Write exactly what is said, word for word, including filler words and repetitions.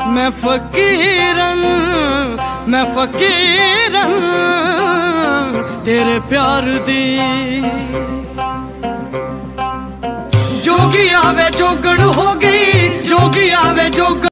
मैं फकीरन मैं फकीरन तेरे प्यार दी। जोगी आवे जोगड़ हो गई